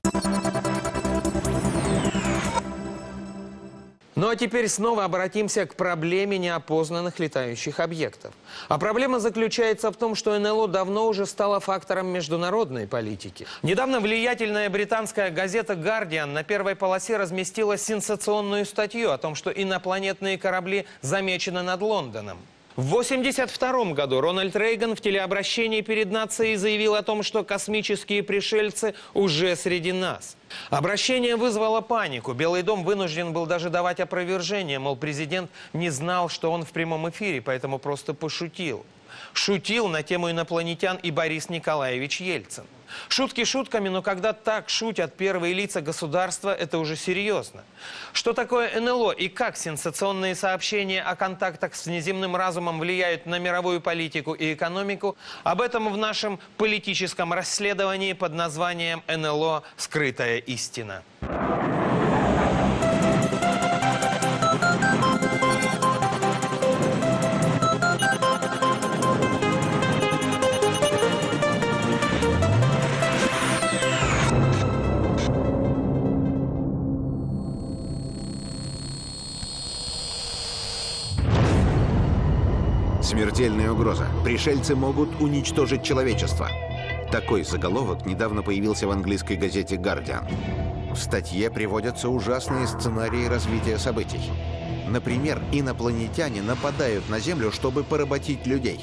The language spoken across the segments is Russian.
Ну а теперь снова обратимся к проблеме неопознанных летающих объектов. А проблема заключается в том, что НЛО давно уже стало фактором международной политики. Недавно влиятельная британская газета «Гардиан» на первой полосе разместила сенсационную статью о том, что инопланетные корабли замечены над Лондоном. В 1982 году Рональд Рейган в телеобращении перед нацией заявил о том, что космические пришельцы уже среди нас. Обращение вызвало панику. Белый дом вынужден был даже давать опровержение, мол, президент не знал, что он в прямом эфире, поэтому просто пошутил. Шутил на тему инопланетян и Борис Николаевич Ельцин. Шутки шутками, но когда так шутят первые лица государства, это уже серьезно. Что такое НЛО и как сенсационные сообщения о контактах с внеземным разумом влияют на мировую политику и экономику, об этом в нашем политическом расследовании под названием «НЛО. Скрытая истина». Смертельная угроза. Пришельцы могут уничтожить человечество. Такой заголовок недавно появился в английской газете «Гардиан». В статье приводятся ужасные сценарии развития событий. Например, инопланетяне нападают на Землю, чтобы поработить людей.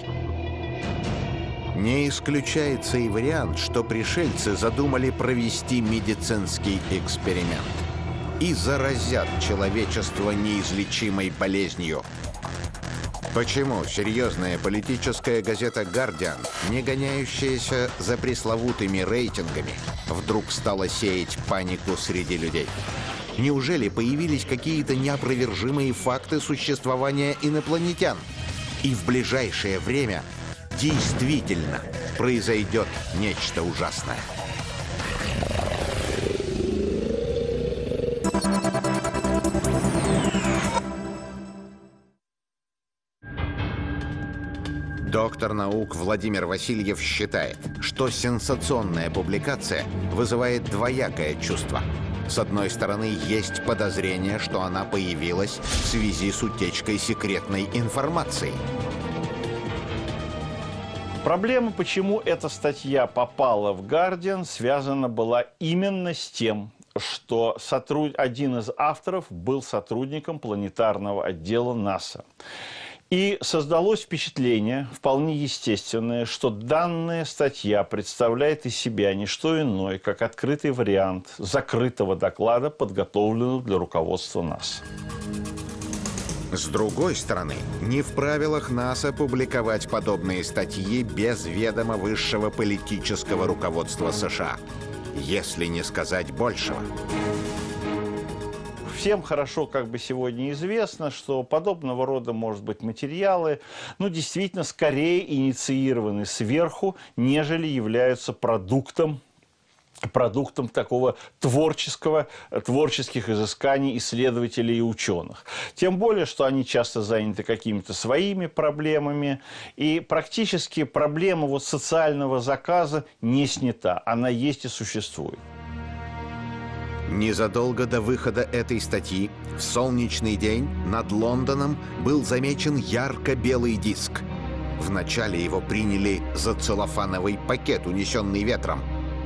Не исключается и вариант, что пришельцы задумали провести медицинский эксперимент и заразят человечество неизлечимой болезнью. Почему серьезная политическая газета «Гардиан», не гоняющаяся за пресловутыми рейтингами, вдруг стала сеять панику среди людей? Неужели появились какие-то неопровержимые факты существования инопланетян? И в ближайшее время действительно произойдет нечто ужасное. Доктор наук Владимир Васильев считает, что сенсационная публикация вызывает двоякое чувство. С одной стороны, есть подозрение, что она появилась в связи с утечкой секретной информации. Проблема, почему эта статья попала в «Гардиан», связана была именно с тем, что один из авторов был сотрудником планетарного отдела НАСА. И создалось впечатление, вполне естественное, что данная статья представляет из себя не что иное, как открытый вариант закрытого доклада, подготовленного для руководства НАСА. С другой стороны, не в правилах НАСА публиковать подобные статьи без ведома высшего политического руководства США, если не сказать большего. Всем хорошо сегодня известно, что подобного рода, может быть, материалы, действительно, скорее инициированы сверху, нежели являются продуктом такого творческих изысканий исследователей и ученых. Тем более, что они часто заняты какими-то своими проблемами, и практически проблема социального заказа не снята, она есть и существует. Незадолго до выхода этой статьи в солнечный день над Лондоном был замечен ярко-белый диск. Вначале его приняли за целлофановый пакет, унесенный ветром.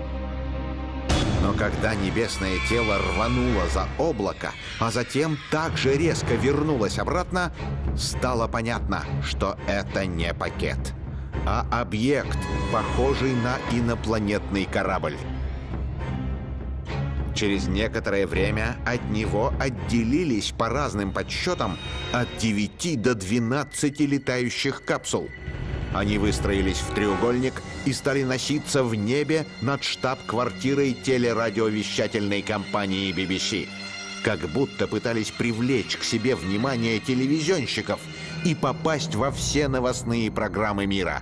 Но когда небесное тело рвануло за облако, а затем также резко вернулось обратно, стало понятно, что это не пакет, а объект, похожий на инопланетный корабль. Через некоторое время от него отделились по разным подсчетам от 9 до 12 летающих капсул. Они выстроились в треугольник и стали носиться в небе над штаб-квартирой телерадиовещательной компании BBC. Как будто пытались привлечь к себе внимание телевизионщиков и попасть во все новостные программы мира.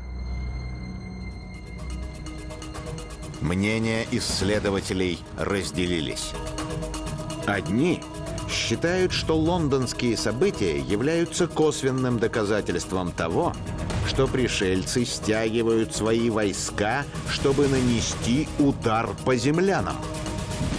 Мнения исследователей разделились. Одни считают, что лондонские события являются косвенным доказательством того, что пришельцы стягивают свои войска, чтобы нанести удар по землянам.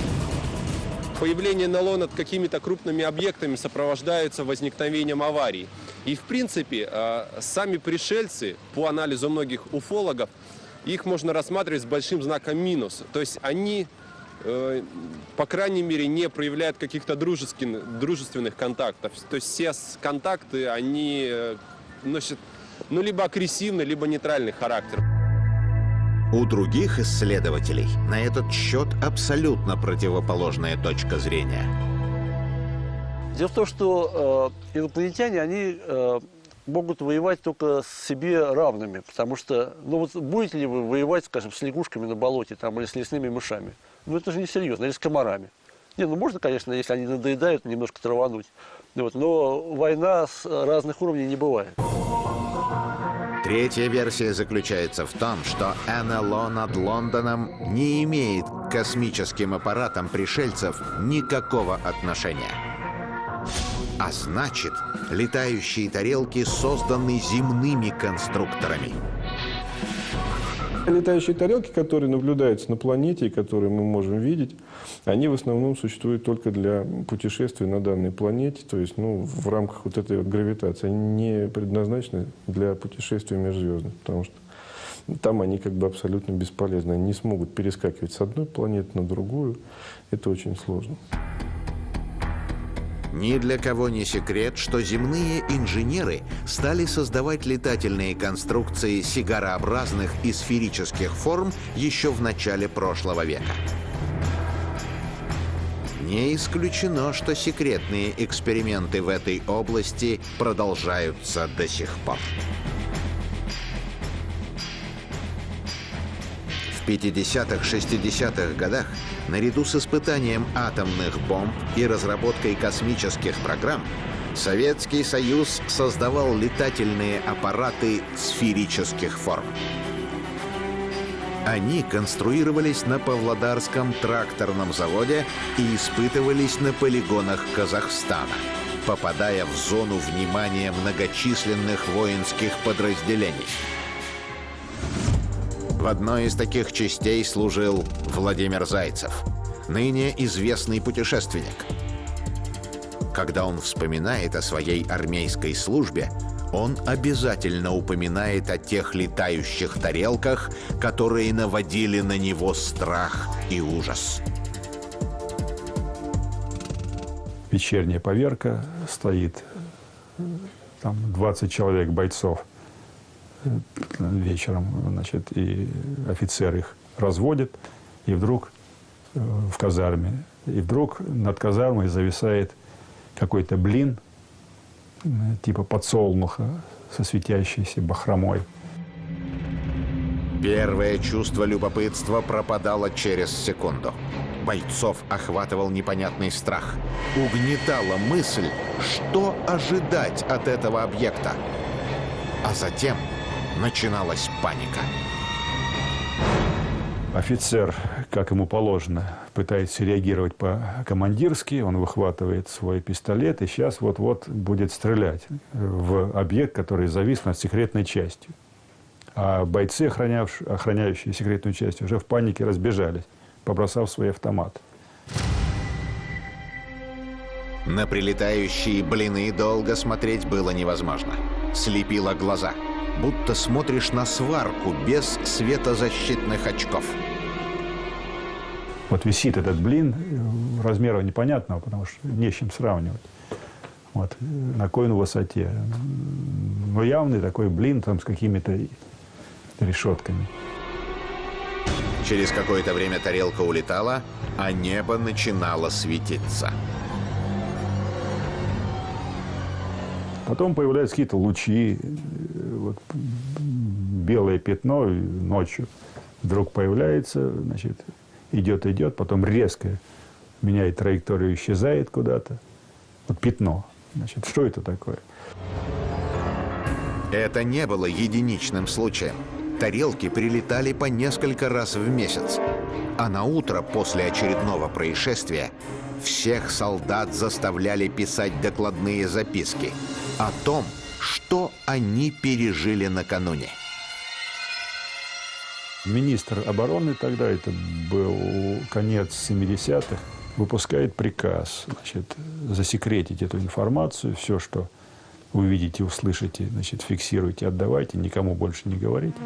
появление НЛО над какими-то крупными объектами сопровождается возникновением аварий. И, в принципе, сами пришельцы, по анализу многих уфологов, их можно рассматривать с большим знаком минус. То есть они, по крайней мере, не проявляют каких-то дружественных контактов. То есть все контакты, они носят либо агрессивный, либо нейтральный характер. У других исследователей на этот счет абсолютно противоположная точка зрения. Дело в том, что инопланетяне, они могут воевать только с себе равными, потому что, ну вот будете ли вы воевать, скажем, с лягушками на болоте там, или с лесными мышами? Ну это же несерьезно, или с комарами. Не, ну можно, конечно, если они надоедают, немножко травануть, вот, но война с разных уровней не бывает. Третья версия заключается в том, что НЛО над Лондоном не имеет к космическим аппаратам пришельцев никакого отношения. А значит, летающие тарелки созданы земными конструкторами. Летающие тарелки, которые наблюдаются на планете и которые мы можем видеть, они в основном существуют только для путешествий на данной планете, то есть в рамках вот этой вот гравитации. Они не предназначены для путешествий межзвездных, потому что там они как бы абсолютно бесполезны. Они не смогут перескакивать с одной планеты на другую. Это очень сложно. Ни для кого не секрет, что земные инженеры стали создавать летательные конструкции сигарообразных и сферических форм еще в начале прошлого века. Не исключено, что секретные эксперименты в этой области продолжаются до сих пор. В 50-60-х годах наряду с испытанием атомных бомб и разработкой космических программ Советский Союз создавал летательные аппараты сферических форм. Они конструировались на Павлодарском тракторном заводе и испытывались на полигонах Казахстана, попадая в зону внимания многочисленных воинских подразделений. В одной из таких частей служил Владимир Зайцев, ныне известный путешественник. Когда он вспоминает о своей армейской службе, он обязательно упоминает о тех летающих тарелках, которые наводили на него страх и ужас. Вечерняя поверка стоит, там 20 человек бойцов. Вечером, значит, и офицер их разводит, и вдруг в казарме, и вдруг над казармой зависает какой-то блин, типа подсолнуха со светящейся бахромой. Первое чувство любопытства пропадало через секунду. Бойцов охватывал непонятный страх. Угнетала мысль, что ожидать от этого объекта. А затем начиналась паника. Офицер, как ему положено, пытается реагировать по-командирски. Он выхватывает свой пистолет и сейчас вот-вот будет стрелять в объект, который завис над секретной частью. А бойцы, охраняющие секретную часть, уже в панике разбежались, побросав свои автоматы. На прилетающие блины долго смотреть было невозможно. Слепило глаза. Будто смотришь на сварку без светозащитных очков. Вот висит этот блин, размера непонятного, потому что не с чем сравнивать. Вот, на какой он высоте. Но явный такой блин там с какими-то решетками. Через какое-то время тарелка улетала, а небо начинало светиться. Потом появляются какие-то лучи, вот, белое пятно ночью вдруг появляется, значит, идет, потом резко меняет траекторию, исчезает куда-то. Вот пятно. Значит, что это такое? Это не было единичным случаем. Тарелки прилетали по несколько раз в месяц. А на утро после очередного происшествия всех солдат заставляли писать докладные записки о том, что они пережили накануне. Министр обороны тогда, это был конец 70-х, выпускает приказ, значит, засекретить эту информацию, все, что вы видите, услышите, значит, фиксируйте, отдавайте, никому больше не говорите.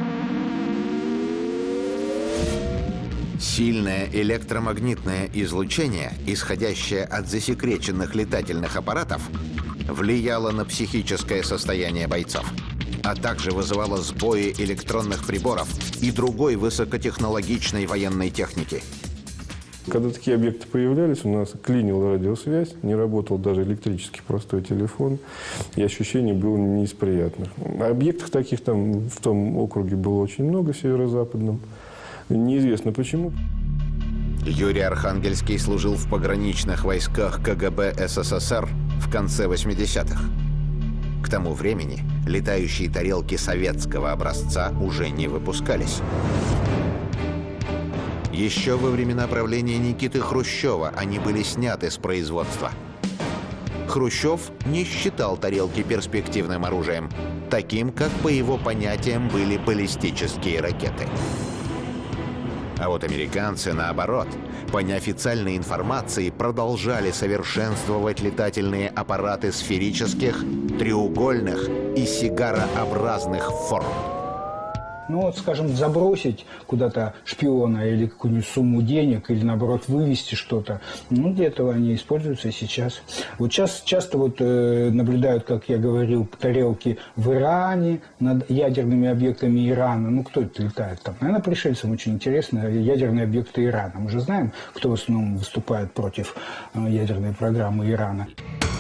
Сильное электромагнитное излучение, исходящее от засекреченных летательных аппаратов, влияло на психическое состояние бойцов, а также вызывало сбои электронных приборов и другой высокотехнологичной военной техники. Когда такие объекты появлялись, у нас клинила радиосвязь, не работал даже электрический простой телефон, и ощущение было не из приятных. Объектов таких там в том округе было очень много, в северо-западном. Неизвестно почему. Юрий Архангельский служил в пограничных войсках КГБ СССР в конце 80-х. К тому времени летающие тарелки советского образца уже не выпускались. Еще во времена правления Никиты Хрущева они были сняты с производства. Хрущев не считал тарелки перспективным оружием, таким, как по его понятиям были баллистические ракеты. А вот американцы, наоборот, по неофициальной информации, продолжали совершенствовать летательные аппараты сферических, треугольных и сигарообразных форм. Ну вот, скажем, забросить куда-то шпиона или какую-нибудь сумму денег, или наоборот вывести что-то. Ну, для этого они используются сейчас. Вот часто вот наблюдают, как я говорил, тарелки в Иране над ядерными объектами Ирана. Ну, кто это летает там? Наверное, пришельцам очень интересно ядерные объекты Ирана. Мы же знаем, кто в основном выступает против ядерной программы Ирана.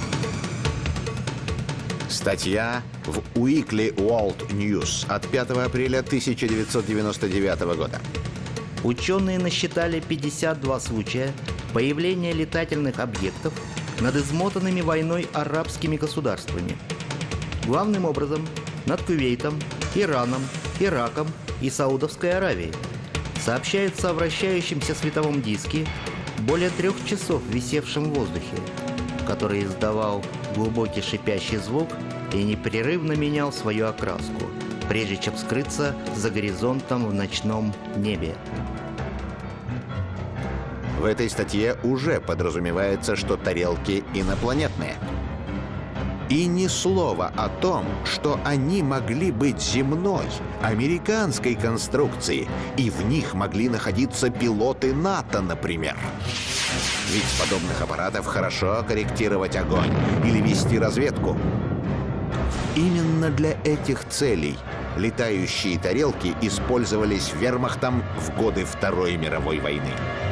Статья в Weekly World News от 5 апреля 1999 года. Ученые насчитали 52 случая появления летательных объектов над измотанными войной арабскими государствами. Главным образом над Кувейтом, Ираном, Ираком и Саудовской Аравией. Сообщается о вращающемся световом диске, более 3 часов висевшем в воздухе, который издавал глубокий шипящий звук и непрерывно менял свою окраску, прежде чем скрыться за горизонтом в ночном небе. В этой статье уже подразумевается, что тарелки инопланетные. И ни слова о том, что они могли быть земной, американской конструкции, и в них могли находиться пилоты НАТО, например. Ведь с подобных аппаратов хорошо корректировать огонь или вести разведку. Именно для этих целей летающие тарелки использовались вермахтом в годы Второй мировой войны.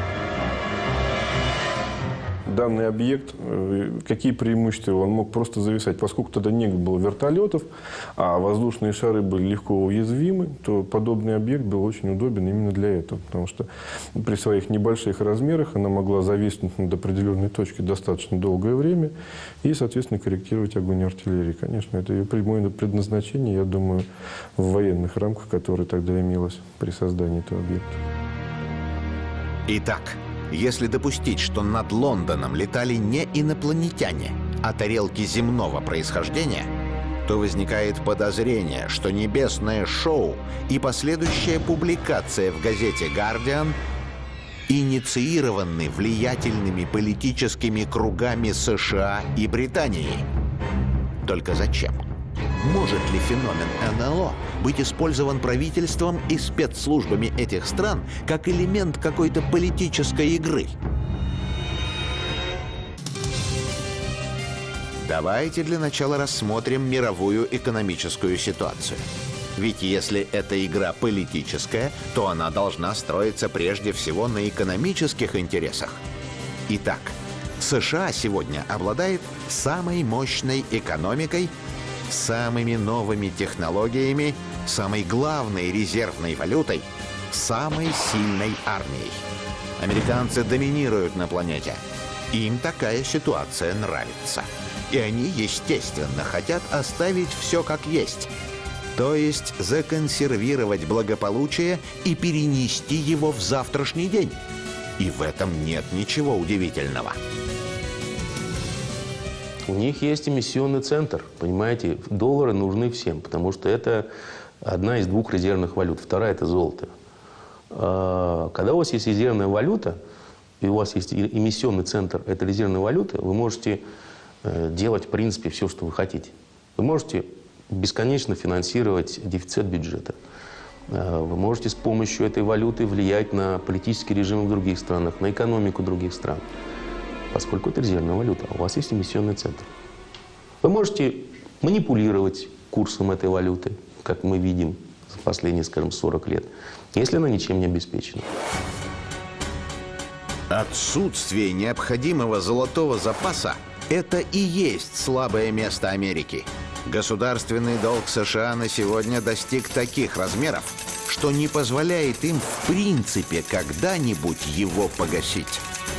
Данный объект, какие преимущества? Он мог просто зависать. Поскольку тогда не было вертолетов, а воздушные шары были легко уязвимы, то подобный объект был очень удобен именно для этого. Потому что при своих небольших размерах она могла зависнуть над определенной точки достаточно долгое время и, соответственно, корректировать огонь артиллерии. Конечно, это ее прямое предназначение, я думаю, в военных рамках, которое тогда имелось при создании этого объекта. Итак, если допустить, что над Лондоном летали не инопланетяне, а тарелки земного происхождения, то возникает подозрение, что небесное шоу и последующая публикация в газете «Гардиан» инициированы влиятельными политическими кругами США и Британии. Только зачем? Может ли феномен НЛО быть использован правительством и спецслужбами этих стран как элемент какой-то политической игры? Давайте для начала рассмотрим мировую экономическую ситуацию. Ведь если эта игра политическая, то она должна строиться прежде всего на экономических интересах. Итак, США сегодня обладает самой мощной экономикой, самыми новыми технологиями, самой главной резервной валютой, самой сильной армией. Американцы доминируют на планете. Им такая ситуация нравится. И они, естественно, хотят оставить все как есть. То есть законсервировать благополучие и перенести его в завтрашний день. И в этом нет ничего удивительного. У них есть эмиссионный центр, понимаете, доллары нужны всем, потому что это одна из 2 резервных валют, вторая – это золото. Когда у вас есть резервная валюта, и у вас есть эмиссионный центр этой резервной валюты, вы можете делать, в принципе, все, что вы хотите. Вы можете бесконечно финансировать дефицит бюджета. Вы можете с помощью этой валюты влиять на политические режимы в других странах, на экономику других стран, поскольку это резервная валюта, а у вас есть эмиссионный центр. Вы можете манипулировать курсом этой валюты, как мы видим за последние, скажем, 40 лет, если она ничем не обеспечена. Отсутствие необходимого золотого запаса – это и есть слабое место Америки. Государственный долг США на сегодня достиг таких размеров, что не позволяет им в принципе когда-нибудь его погасить.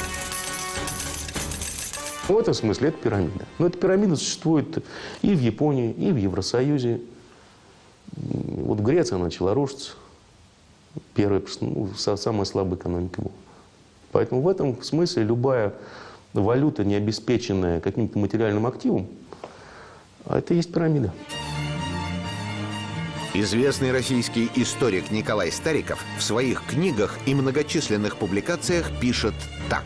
В этом смысле это пирамида. Но эта пирамида существует и в Японии, и в Евросоюзе. Вот Греция начала рушиться. Первая, самая слабая экономика была. Поэтому в этом смысле любая валюта, не обеспеченная каким-то материальным активом, это и есть пирамида. Известный российский историк Николай Стариков в своих книгах и многочисленных публикациях пишет так.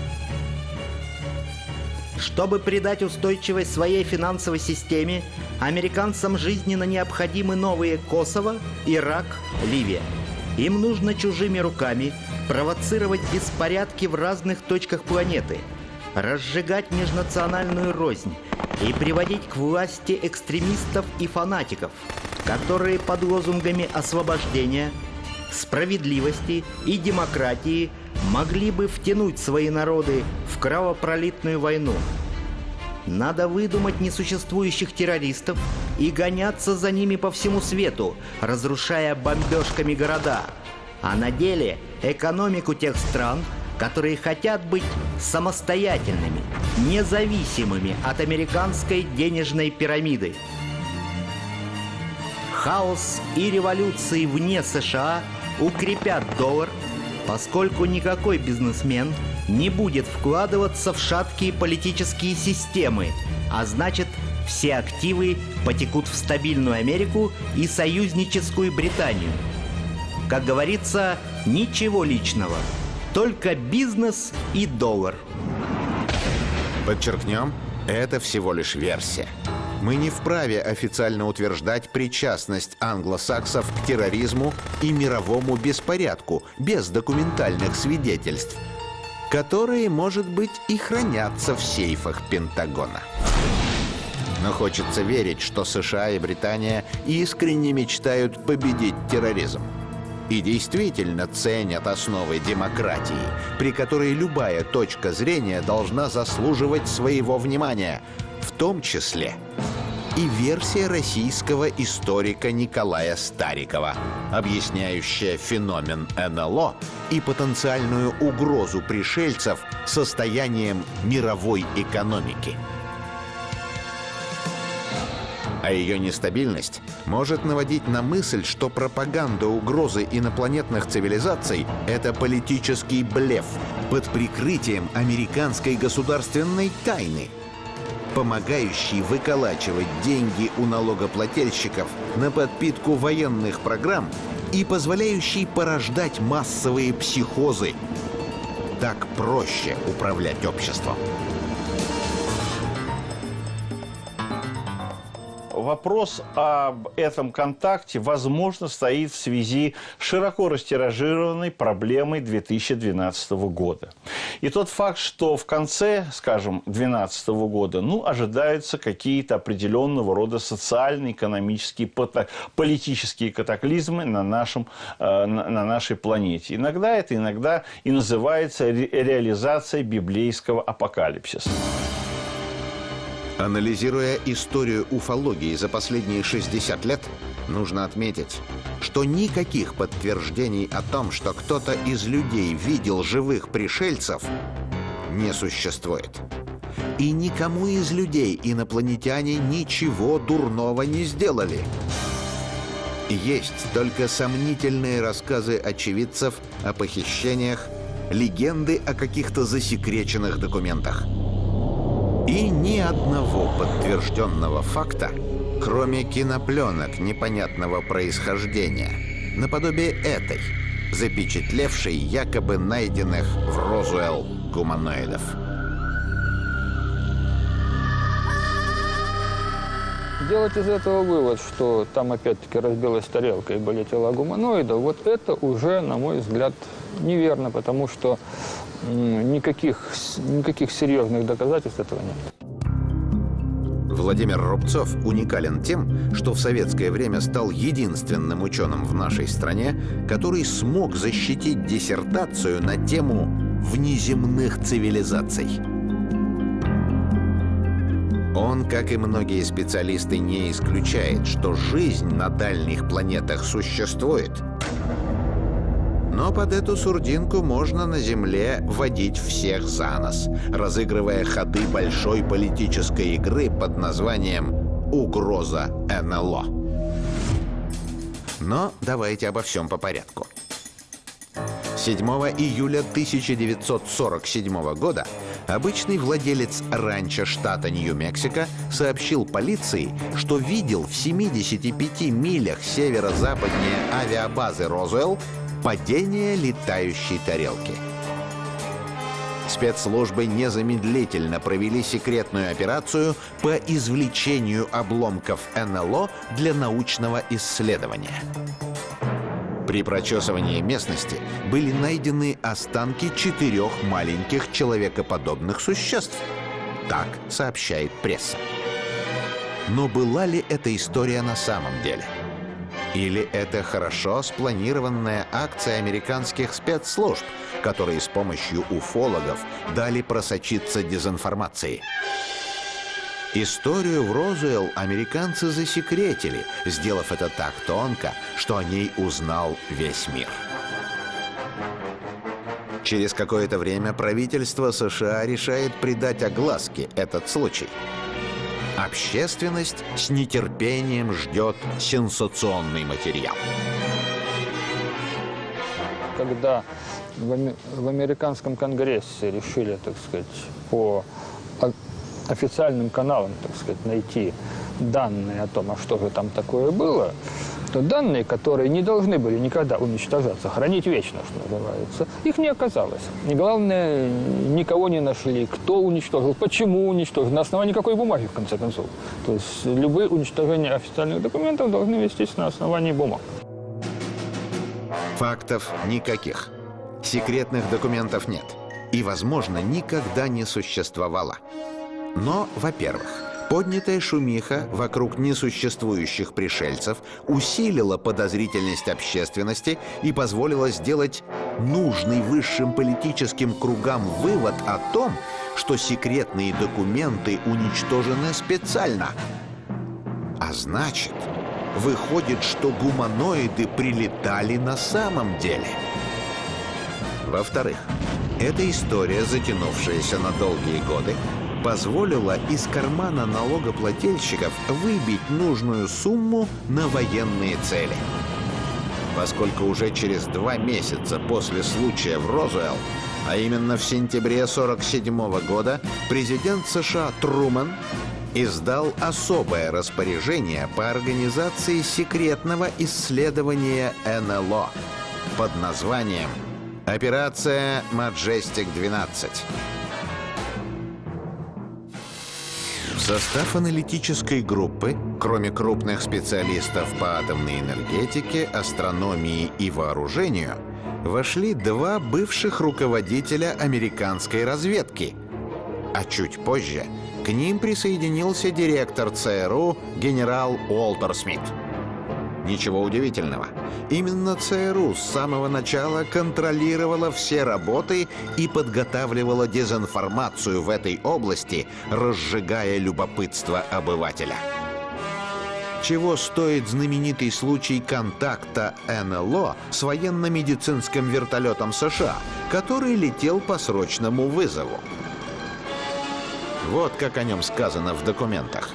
Чтобы придать устойчивость своей финансовой системе, американцам жизненно необходимы новые Косово, Ирак, Ливия. Им нужно чужими руками провоцировать беспорядки в разных точках планеты, разжигать межнациональную рознь и приводить к власти экстремистов и фанатиков, которые под лозунгами освобождения, справедливости и демократии могли бы втянуть свои народы в кровопролитную войну. Надо выдумать несуществующих террористов и гоняться за ними по всему свету, разрушая бомбежками города. А на деле экономику тех стран, которые хотят быть самостоятельными, независимыми от американской денежной пирамиды. Хаос и революции вне США укрепят доллар, поскольку никакой бизнесмен не будет вкладываться в шаткие политические системы, а значит, все активы потекут в стабильную Америку и союзническую Британию. Как говорится, ничего личного, только бизнес и доллар. Подчеркнем, это всего лишь версия. Мы не вправе официально утверждать причастность англосаксов к терроризму и мировому беспорядку без документальных свидетельств, которые, может быть, и хранятся в сейфах Пентагона. Но хочется верить, что США и Британия искренне мечтают победить терроризм. И действительно ценят основы демократии, при которой любая точка зрения должна заслуживать своего внимания, в том числе и версия российского историка Николая Старикова, объясняющая феномен НЛО и потенциальную угрозу пришельцев состоянием мировой экономики. А ее нестабильность может наводить на мысль, что пропаганда угрозы инопланетных цивилизаций – это политический блеф под прикрытием американской государственной тайны, помогающий выколачивать деньги у налогоплательщиков на подпитку военных программ и позволяющий порождать массовые психозы. Так проще управлять обществом. Вопрос об этом контакте, возможно, стоит в связи с широко растиражированной проблемой 2012 года. И тот факт, что в конце, скажем, 2012 года, ожидаются какие-то определенного рода социальные, экономические, политические катаклизмы на нашей планете. Иногда и называется реализацией библейского апокалипсиса. Анализируя историю уфологии за последние 60 лет, нужно отметить, что никаких подтверждений о том, что кто-то из людей видел живых пришельцев, не существует. И никому из людей инопланетяне ничего дурного не сделали. Есть только сомнительные рассказы очевидцев о похищениях, легенды о каких-то засекреченных документах. И ни одного подтвержденного факта, кроме кинопленок непонятного происхождения, наподобие этой, запечатлевшей якобы найденных в Розуэлл гуманоидов. Делать из этого вывод, что там опять-таки разбилась тарелка и были тела гуманоидов, вот это уже, на мой взгляд, неверно, потому что никаких серьезных доказательств этого нет. Владимир Рубцов уникален тем, что в советское время стал единственным ученым в нашей стране, который смог защитить диссертацию на тему внеземных цивилизаций. Он, как и многие специалисты, не исключает, что жизнь на дальних планетах существует. Но под эту сурдинку можно на Земле водить всех за нос, разыгрывая ходы большой политической игры под названием «Угроза НЛО». Но давайте обо всем по порядку. 7 июля 1947 года обычный владелец ранчо штата Нью-Мексико сообщил полиции, что видел в 75 милях северо-западнее авиабазы Розуэлл падение летающей тарелки. Спецслужбы незамедлительно провели секретную операцию по извлечению обломков НЛО для научного исследования. При прочесывании местности были найдены останки 4 маленьких человекоподобных существ. Так сообщает пресса. Но была ли эта история на самом деле? Или это хорошо спланированная акция американских спецслужб, которые с помощью уфологов дали просочиться дезинформации? Историю в Розуэлл американцы засекретили, сделав это так тонко, что о ней узнал весь мир. Через какое-то время правительство США решает придать огласке этот случай. Общественность с нетерпением ждет сенсационный материал. Когда в американском конгрессе решили, так сказать, по официальным каналам, так сказать, найти данные о том, а что же там такое было, то данные, которые не должны были никогда уничтожаться, хранить вечно, что называется, их не оказалось. И главное, никого не нашли, кто уничтожил, почему уничтожил, на основании какой бумаги, в конце концов. То есть любые уничтожения официальных документов должны вестись на основании бумаг. Фактов никаких. Секретных документов нет. И, возможно, никогда не существовало. Но, во-первых, поднятая шумиха вокруг несуществующих пришельцев усилила подозрительность общественности и позволила сделать нужный высшим политическим кругам вывод о том, что секретные документы уничтожены специально. А значит, выходит, что гуманоиды прилетали на самом деле. Во-вторых, эта история, затянувшаяся на долгие годы, позволила из кармана налогоплательщиков выбить нужную сумму на военные цели. Поскольку уже через 2 месяца после случая в Розуэлл, а именно в сентябре 1947 года, президент США Трумэн издал особое распоряжение по организации секретного исследования НЛО под названием «Операция Маджестик-12». В состав аналитической группы, кроме крупных специалистов по атомной энергетике, астрономии и вооружению, вошли 2 бывших руководителя американской разведки. А чуть позже к ним присоединился директор ЦРУ генерал Уолтер Смит. Ничего удивительного. Именно ЦРУ с самого начала контролировала все работы и подготавливала дезинформацию в этой области, разжигая любопытство обывателя. Чего стоит знаменитый случай контакта НЛО с военно-медицинским вертолетом США, который летел по срочному вызову? Вот как о нем сказано в документах.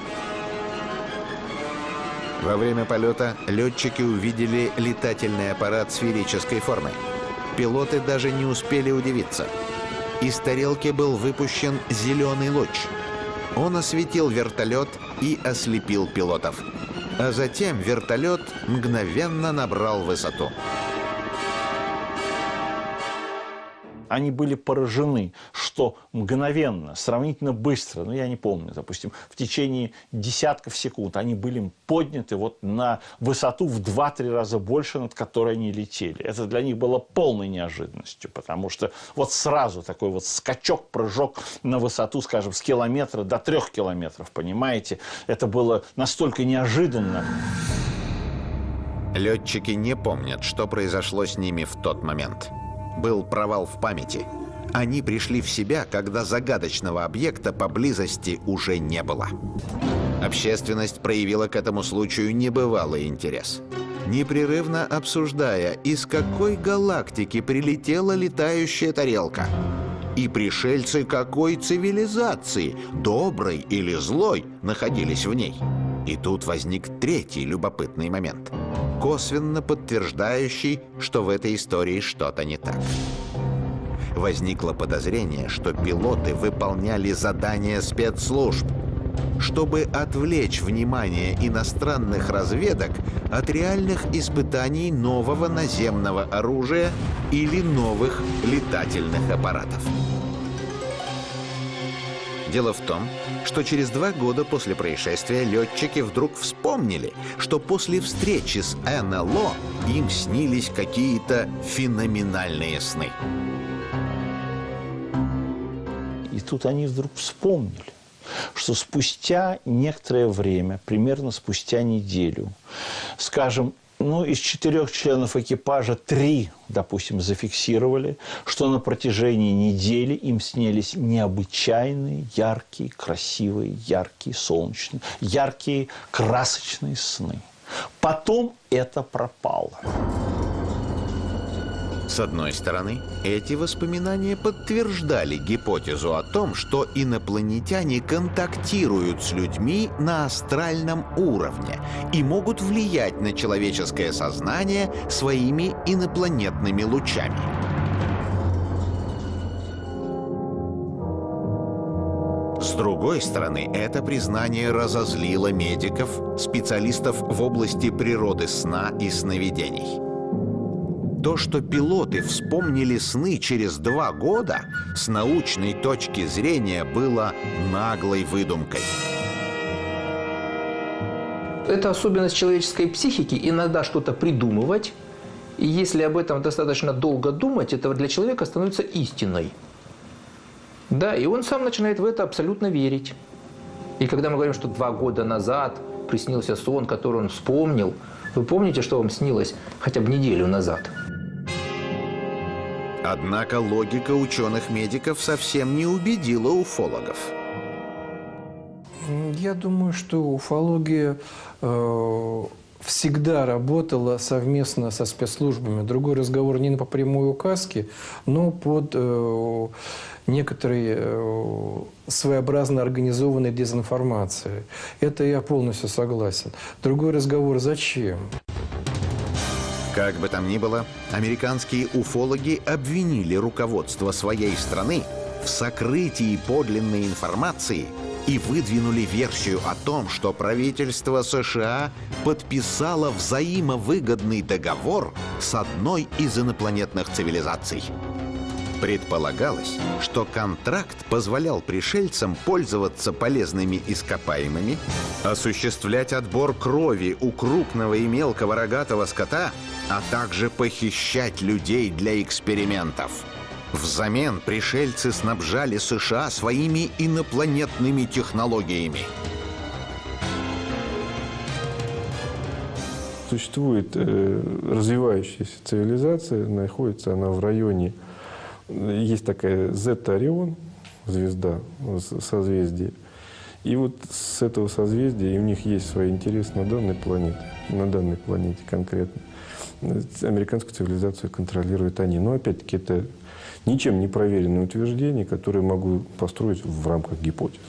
Во время полета летчики увидели летательный аппарат сферической формы. Пилоты даже не успели удивиться. Из тарелки был выпущен зеленый луч. Он осветил вертолет и ослепил пилотов. А затем вертолет мгновенно набрал высоту. они были поражены, что мгновенно, сравнительно быстро, ну я не помню, допустим, в течение десятков секунд они были подняты вот на высоту в 2-3 раза больше, над которой они летели. Это для них было полной неожиданностью, потому что вот сразу такой вот скачок, прыжок на высоту, скажем, с километра до 3 километров, понимаете? Это было настолько неожиданно. Летчики не помнят, что произошло с ними в тот момент. Был провал в памяти. Они пришли в себя, когда загадочного объекта поблизости уже не было. Общественность проявила к этому случаю небывалый интерес, непрерывно обсуждая, из какой галактики прилетела летающая тарелка. И пришельцы какой цивилизации, доброй или злой, находились в ней. И тут возник третий любопытный момент, косвенно подтверждающий, что в этой истории что-то не так. Возникло подозрение, что пилоты выполняли задания спецслужб, чтобы отвлечь внимание иностранных разведок от реальных испытаний нового наземного оружия или новых летательных аппаратов. Дело в том, что через 2 года после происшествия летчики вдруг вспомнили, что после встречи с НЛО им снились какие-то феноменальные сны. И тут они вдруг вспомнили, что спустя некоторое время, примерно спустя неделю, скажем, ну, из 4 членов экипажа 3, допустим, зафиксировали, что на протяжении недели им снились необычайные, яркие, красивые, яркие, солнечные, яркие, красочные сны. Потом это пропало. С одной стороны, эти воспоминания подтверждали гипотезу о том, что инопланетяне контактируют с людьми на астральном уровне и могут влиять на человеческое сознание своими инопланетными лучами. С другой стороны, это признание разозлило медиков, специалистов в области природы сна и сновидений. То, что пилоты вспомнили сны через 2 года, с научной точки зрения было наглой выдумкой. Это особенность человеческой психики – иногда что-то придумывать. И если об этом достаточно долго думать, это для человека становится истиной. Да, и он сам начинает в это абсолютно верить. И когда мы говорим, что 2 года назад приснился сон, который он вспомнил, вы помните, что вам снилось хотя бы неделю назад? Однако логика ученых-медиков совсем не убедила уфологов. Я думаю, что уфология всегда работала совместно со спецслужбами. Другой разговор не по прямой указке, но под некоторой своеобразно организованной дезинформацией. Это я полностью согласен. Другой разговор – зачем? Как бы там ни было, американские уфологи обвинили руководство своей страны в сокрытии подлинной информации и выдвинули версию о том, что правительство США подписало взаимовыгодный договор с одной из инопланетных цивилизаций. Предполагалось, что контракт позволял пришельцам пользоваться полезными ископаемыми, осуществлять отбор крови у крупного и мелкого рогатого скота, а также похищать людей для экспериментов. Взамен пришельцы снабжали США своими инопланетными технологиями. Существует развивающаяся цивилизация, находится она в районе. Есть такая Зета-Орион, звезда, созвездие. И вот с этого созвездия, и у них есть свои интересы на данной планете конкретно. Американскую цивилизацию контролируют они. Но опять-таки это ничем не проверенное утверждение, которое могу построить в рамках гипотез.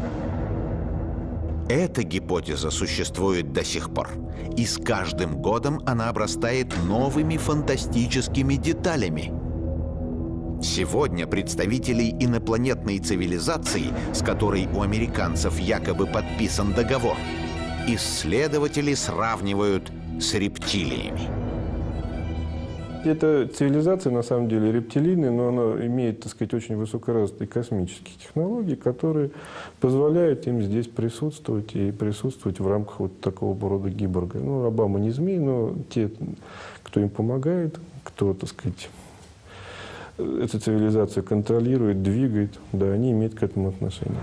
Эта гипотеза существует до сих пор. И с каждым годом она обрастает новыми фантастическими деталями. Сегодня представителей инопланетной цивилизации, с которой у американцев якобы подписан договор, исследователи сравнивают с рептилиями. Эта цивилизация, на самом деле, рептилийная, но она имеет, так сказать, очень высокоразвитые космические технологии, которые позволяют им здесь присутствовать и присутствовать в рамках вот такого рода гиборга. Ну, Обама не змей, но те, кто им помогает, кто, так сказать, эту цивилизацию контролирует, двигает, да, они имеют к этому отношение.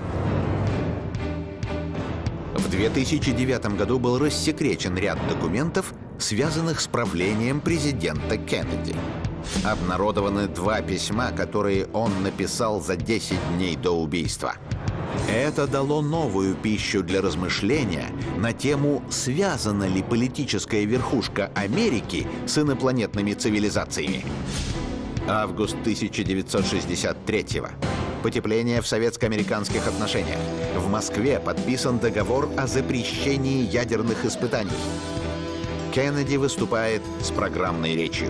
В 2009 году был рассекречен ряд документов, связанных с правлением президента Кеннеди. Обнародованы 2 письма, которые он написал за 10 дней до убийства. Это дало новую пищу для размышления на тему, связана ли политическая верхушка Америки с инопланетными цивилизациями. Август 1963-го. Потепление в советско-американских отношениях. В Москве подписан договор о запрещении ядерных испытаний. Кеннеди выступает с программной речью.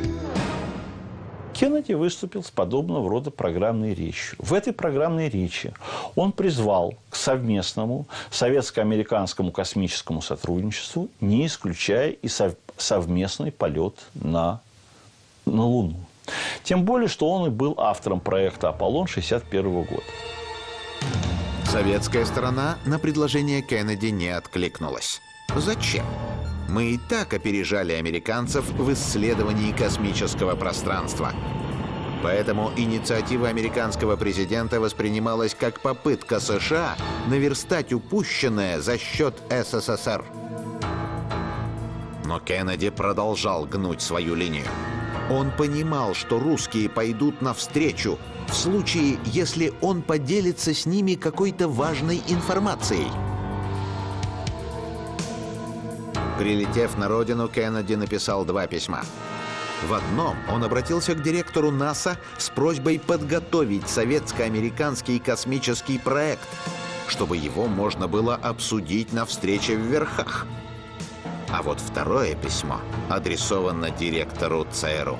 Кеннеди выступил с подобного рода программной речью. В этой программной речи он призвал к совместному советско-американскому космическому сотрудничеству, не исключая и совместный полет на Луну. Тем более, что он и был автором проекта «Аполлон» 1961 года. Советская сторона на предложение Кеннеди не откликнулась. Зачем? Мы и так опережали американцев в исследовании космического пространства. Поэтому инициатива американского президента воспринималась как попытка США наверстать упущенное за счет СССР. Но Кеннеди продолжал гнуть свою линию. Он понимал, что русские пойдут навстречу в случае, если он поделится с ними какой-то важной информацией. Прилетев на родину, Кеннеди написал 2 письма. В одном он обратился к директору НАСА с просьбой подготовить советско-американский космический проект, чтобы его можно было обсудить на встрече в верхах. А вот второе письмо адресовано директору ЦРУ.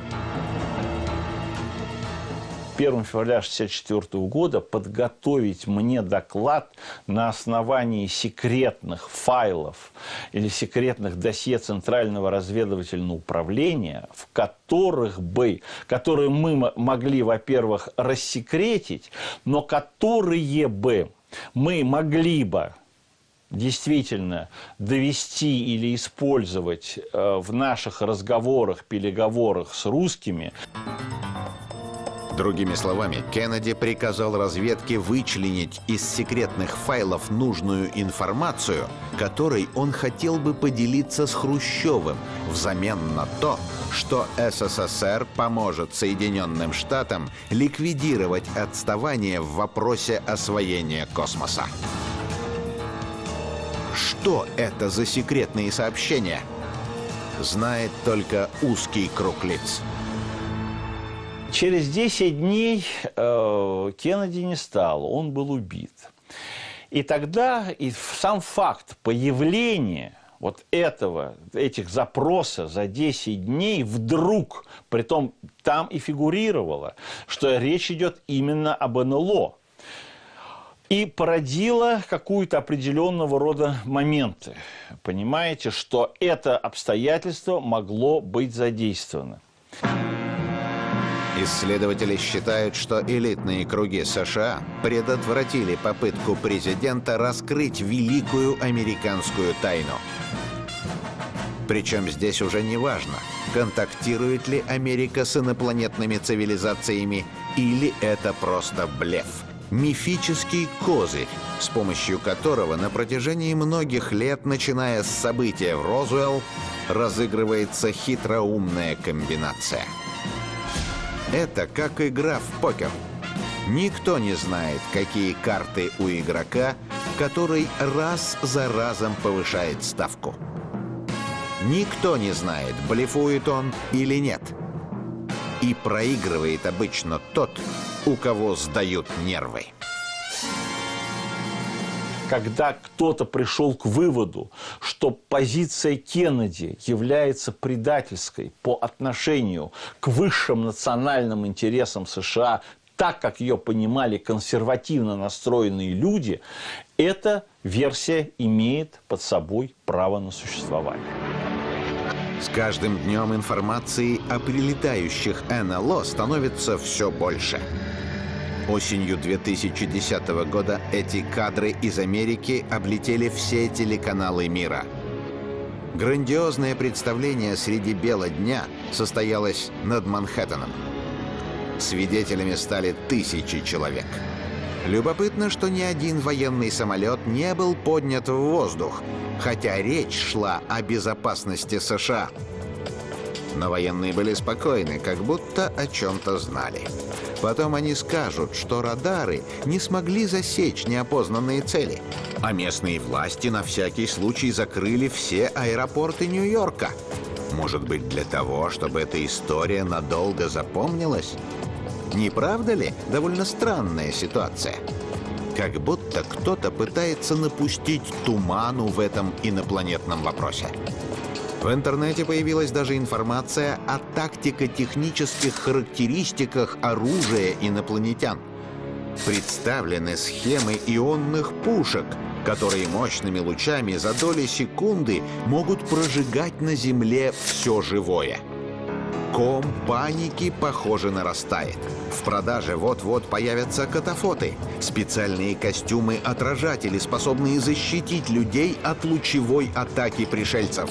1 февраля 1964 года подготовить мне доклад на основании секретных файлов или секретных досье Центрального разведывательного управления, в которые мы могли, во-первых, рассекретить, но которые бы мы могли бы действительно довести или использовать в наших разговорах, переговорах с русскими. Другими словами, Кеннеди приказал разведке вычленить из секретных файлов нужную информацию, которой он хотел бы поделиться с Хрущевым взамен на то, что СССР поможет Соединенным Штатам ликвидировать отставание в вопросе освоения космоса. Что это за секретные сообщения? Знает только узкий круг лиц. Через 10 дней Кеннеди не стало, он был убит. И тогда сам факт появления вот этих запросов за 10 дней вдруг, притом там и фигурировало, что речь идет именно об НЛО. И породило какую-то определенного рода моменты. Понимаете, что это обстоятельство могло быть задействовано. Исследователи считают, что элитные круги США предотвратили попытку президента раскрыть великую американскую тайну. Причем здесь уже не важно, контактирует ли Америка с инопланетными цивилизациями или это просто блеф. Мифический козырь, с помощью которого на протяжении многих лет, начиная с события в Розуэлл, разыгрывается хитроумная комбинация. Это как игра в покер. Никто не знает, какие карты у игрока, который раз за разом повышает ставку. Никто не знает, блефует он или нет. И проигрывает обычно тот, у кого сдают нервы. Когда кто-то пришел к выводу, что позиция Кеннеди является предательской по отношению к высшим национальным интересам США, так как ее понимали консервативно настроенные люди, эта версия имеет под собой право на существование. С каждым днем информации о прилетающих НЛО становится все больше. Осенью 2010 года эти кадры из Америки облетели все телеканалы мира. Грандиозное представление среди бела дня состоялось над Манхэттеном. Свидетелями стали тысячи человек. Любопытно, что ни один военный самолет не был поднят в воздух, хотя речь шла о безопасности США. Но военные были спокойны, как будто о чем-то знали. Потом они скажут, что радары не смогли засечь неопознанные цели, а местные власти на всякий случай закрыли все аэропорты Нью-Йорка. Может быть, для того, чтобы эта история надолго запомнилась? Не правда ли довольно странная ситуация? Как будто кто-то пытается напустить туману в этом инопланетном вопросе. В интернете появилась даже информация о тактико-технических характеристиках оружия инопланетян. Представлены схемы ионных пушек, которые мощными лучами за доли секунды могут прожигать на Земле все живое. Ком паники, похоже, нарастает. В продаже вот-вот появятся катафоты, специальные костюмы-отражатели, способные защитить людей от лучевой атаки пришельцев.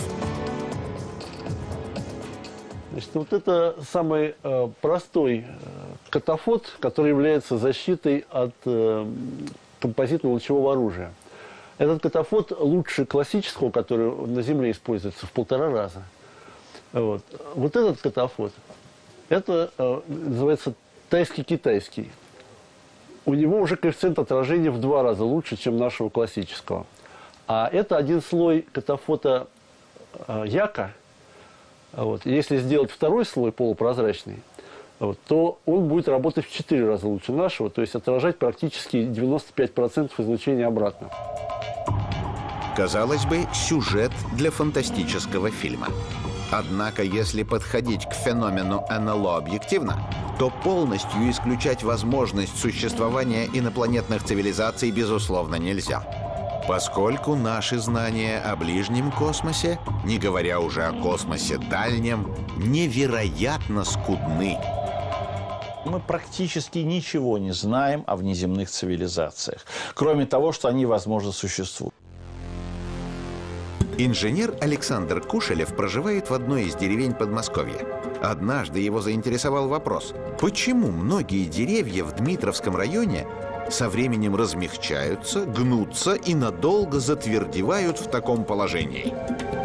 Значит, вот это самый простой катафот, который является защитой от композитного лучевого оружия. Этот катафот лучше классического, который на Земле используется, в 1,5 раза. Вот этот катафот, это называется тайский-китайский. У него уже коэффициент отражения в 2 раза лучше, чем нашего классического. А это один слой катафота Яка. Если сделать 2-й слой полупрозрачный, то он будет работать в 4 раза лучше нашего, то есть отражать практически 95% излучения обратно. Казалось бы, сюжет для фантастического фильма. Однако, если подходить к феномену НЛО объективно, то полностью исключать возможность существования инопланетных цивилизаций, безусловно, нельзя. Поскольку наши знания о ближнем космосе, не говоря уже о космосе дальнем, невероятно скудны. Мы практически ничего не знаем о внеземных цивилизациях, кроме того, что они, возможно, существуют. Инженер Александр Кушелев проживает в одной из деревень Подмосковья. Однажды его заинтересовал вопрос, почему многие деревья в Дмитровском районе со временем размягчаются, гнутся и надолго затвердевают в таком положении.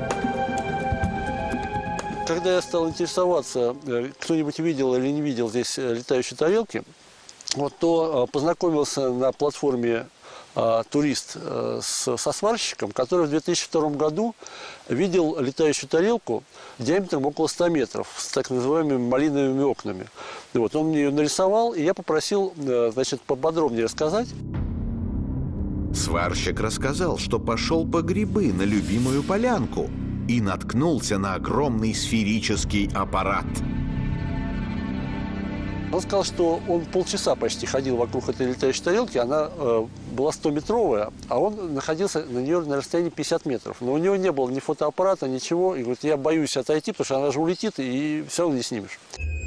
Когда я стал интересоваться, кто-нибудь видел или не видел здесь летающие тарелки, то познакомился на платформе турист со сварщиком, который в 2002 году видел летающую тарелку диаметром около 100 метров с так называемыми малиновыми окнами. Он мне ее нарисовал, и я попросил, поподробнее рассказать. Сварщик рассказал, что пошел по грибы на любимую полянку и наткнулся на огромный сферический аппарат. Он сказал, что он полчаса почти ходил вокруг этой летающей тарелки, она была 100-метровая, а он находился на нее на расстоянии 50 метров. Но у него не было ни фотоаппарата, ничего, и говорит, я боюсь отойти, потому что она же улетит, и все равно не снимешь.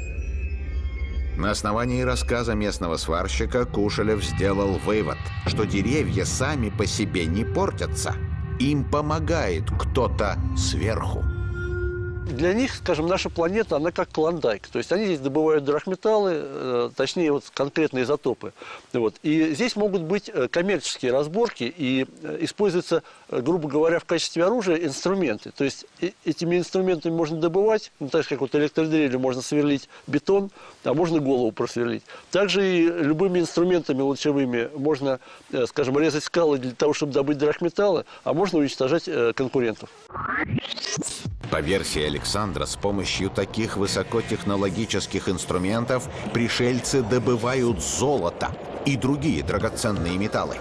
На основании рассказа местного сварщика Кушелев сделал вывод, что деревья сами по себе не портятся. Им помогает кто-то сверху. Для них, скажем, наша планета, она как клондайк. То есть они здесь добывают драгметаллы, точнее, конкретные изотопы. И здесь могут быть коммерческие разборки, и используются, грубо говоря, в качестве оружия инструменты. То есть этими инструментами можно добывать, так же, как электродрелью можно сверлить бетон, а можно голову просверлить. Также и любыми инструментами лучевыми можно, скажем, резать скалы для того, чтобы добыть драгметаллы, а можно уничтожать конкурентов. По версии Александра, с помощью таких высокотехнологических инструментов пришельцы добывают золото и другие драгоценные металлы.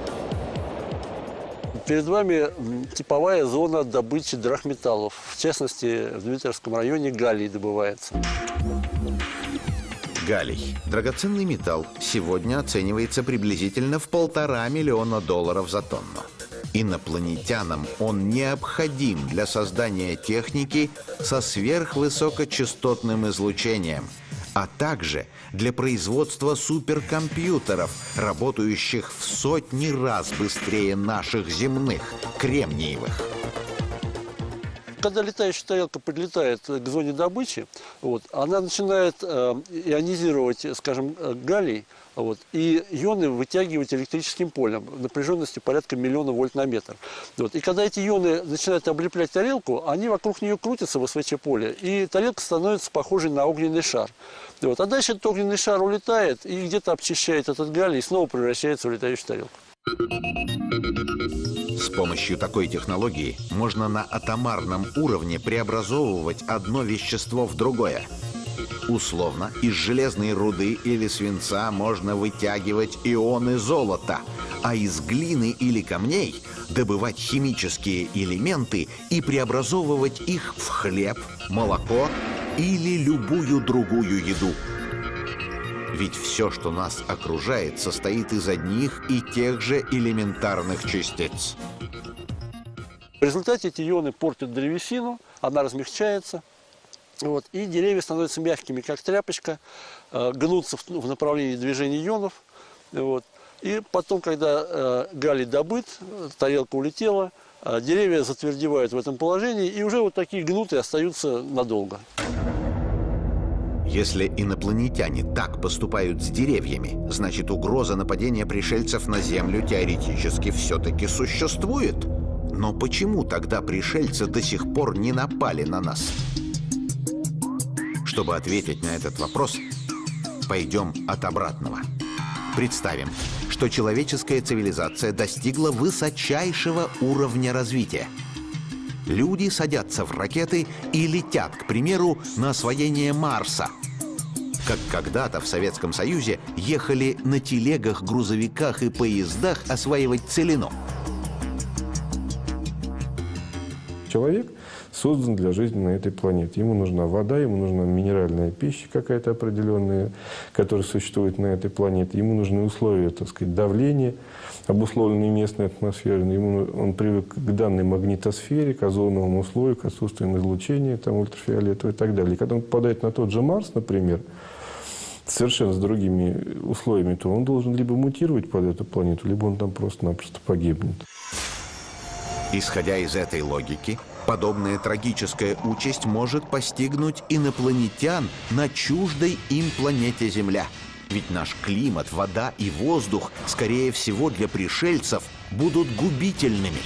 Перед вами типовая зона добычи драгметаллов. В частности, в Дмитровском районе галлий добывается. Галлий, драгоценный металл, сегодня оценивается приблизительно в $1,5 миллиона за тонну. Инопланетянам он необходим для создания техники со сверхвысокочастотным излучением, а также для производства суперкомпьютеров, работающих в сотни раз быстрее наших земных, кремниевых. Когда летающая тарелка подлетает к зоне добычи, она начинает ионизировать, скажем, галлий, и ионы вытягивать электрическим полем напряженностью порядка 1 000 000 вольт на метр. И когда эти ионы начинают облеплять тарелку, они вокруг нее крутятся в СВЧ-поле, и тарелка становится похожей на огненный шар. А дальше этот огненный шар улетает и где-то обчищает этот галлий и снова превращается в летающую тарелку. С помощью такой технологии можно на атомарном уровне преобразовывать одно вещество в другое. Условно, из железной руды или свинца можно вытягивать ионы золота, а из глины или камней добывать химические элементы и преобразовывать их в хлеб, молоко или любую другую еду. Ведь все, что нас окружает, состоит из одних и тех же элементарных частиц. В результате эти ионы портят древесину, она размягчается, и деревья становятся мягкими, как тряпочка, гнутся в направлении движения ионов. И потом, когда галлий добыт, тарелка улетела, деревья затвердевают в этом положении, и уже такие гнутые остаются надолго. Если инопланетяне так поступают с деревьями, значит, угроза нападения пришельцев на Землю теоретически все-таки существует. Но почему тогда пришельцы до сих пор не напали на нас? Чтобы ответить на этот вопрос, пойдем от обратного. Представим, что человеческая цивилизация достигла высочайшего уровня развития. Люди садятся в ракеты и летят, к примеру, на освоение Марса. Как когда-то в Советском Союзе ехали на телегах, грузовиках и поездах осваивать целину. Человек создан для жизни на этой планете. Ему нужна вода, ему нужна минеральная пища какая-то определенная, которая существует на этой планете. Ему нужны условия, так сказать, давления, обусловленные местной атмосферой. Он привык к данной магнитосфере, к озоновому слою, к отсутствию излучения, ультрафиолетового и так далее. И когда он попадает на тот же Марс, например, совершенно с другими условиями, то он должен либо мутировать под эту планету, либо он там просто-напросто погибнет. Исходя из этой логики, подобная трагическая участь может постигнуть инопланетян на чуждой им планете Земля. Ведь наш климат, вода и воздух, скорее всего, для пришельцев будут губительными.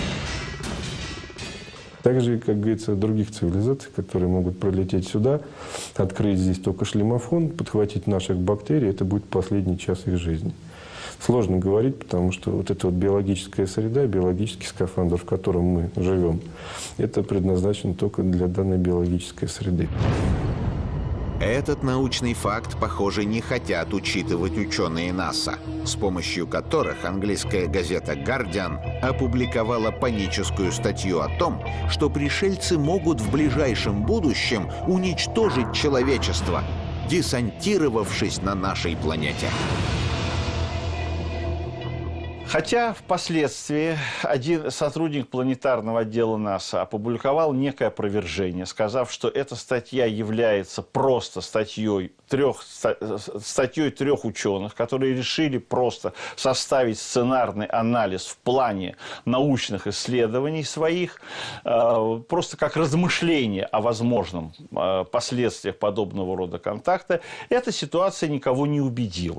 Так же, как говорится, других цивилизаций, которые могут пролететь сюда, открыть здесь только шлемофон, подхватить наших бактерий, это будет последний час их жизни. Сложно говорить, потому что эта биологическая среда, биологический скафандр, в котором мы живем, это предназначено только для данной биологической среды. Этот научный факт, похоже, не хотят учитывать ученые НАСА, с помощью которых английская газета «Гардиан» опубликовала паническую статью о том, что пришельцы могут в ближайшем будущем уничтожить человечество, десантировавшись на нашей планете. Хотя впоследствии один сотрудник планетарного отдела НАСА опубликовал некое опровержение, сказав, что эта статья является просто статьей трех ученых, которые решили просто составить сценарный анализ в плане научных исследований своих, просто как размышление о возможном последствиях подобного рода контакта. Эта ситуация никого не убедила.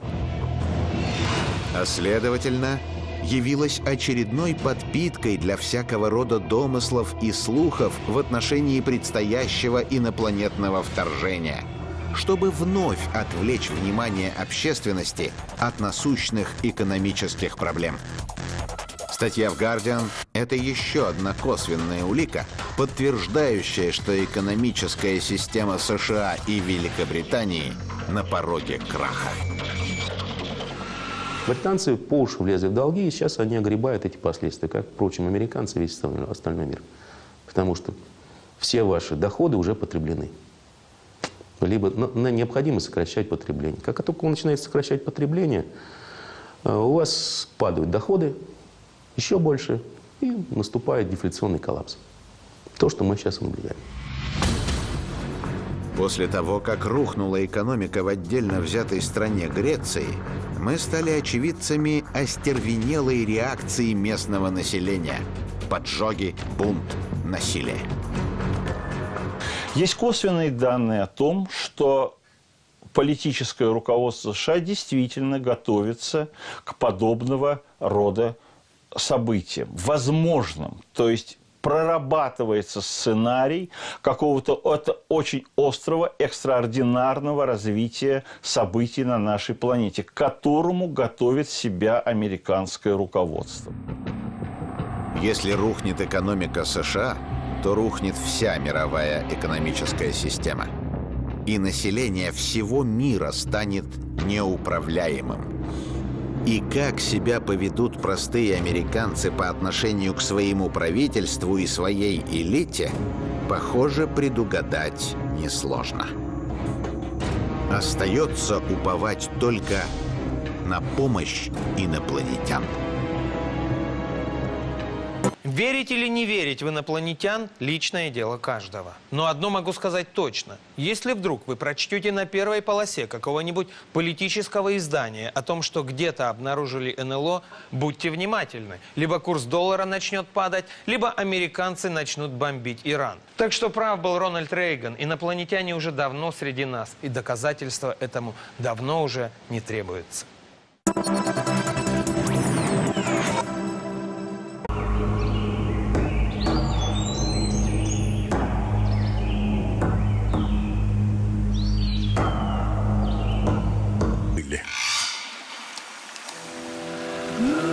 А следовательно, явилась очередной подпиткой для всякого рода домыслов и слухов в отношении предстоящего инопланетного вторжения, чтобы вновь отвлечь внимание общественности от насущных экономических проблем. Статья в «Гардиан» — это еще одна косвенная улика, подтверждающая, что экономическая система США и Великобритании на пороге краха. Британцы по уши влезли в долги, и сейчас они огребают эти последствия, как, впрочем, американцы и весь остальной мир. Потому что все ваши доходы уже потреблены. Либо необходимо сокращать потребление. Как только вы начинаете сокращать потребление, у вас падают доходы еще больше, И наступает дефляционный коллапс. То, что мы сейчас наблюдаем. После того, как рухнула экономика в отдельно взятой стране Греции, мы стали очевидцами остервенелой реакции местного населения. Поджоги, бунт, насилие. Есть косвенные данные о том, что политическое руководство США действительно готовится к подобного рода событиям, возможным. То есть прорабатывается сценарий какого-то очень острого, экстраординарного развития событий на нашей планете, к которому готовит себя американское руководство. Если рухнет экономика США, то рухнет вся мировая экономическая система. И население всего мира станет неуправляемым. И как себя поведут простые американцы по отношению к своему правительству и своей элите, похоже, предугадать несложно. Остается уповать только на помощь инопланетян. Верить или не верить в инопланетян – личное дело каждого. Но одно могу сказать точно. Если вдруг вы прочтете на первой полосе какого-нибудь политического издания о том, что где-то обнаружили НЛО, будьте внимательны. Либо курс доллара начнет падать, либо американцы начнут бомбить Иран. Так что прав был Рональд Рейган. Инопланетяне уже давно среди нас. И доказательства этому давно уже не требуется. были.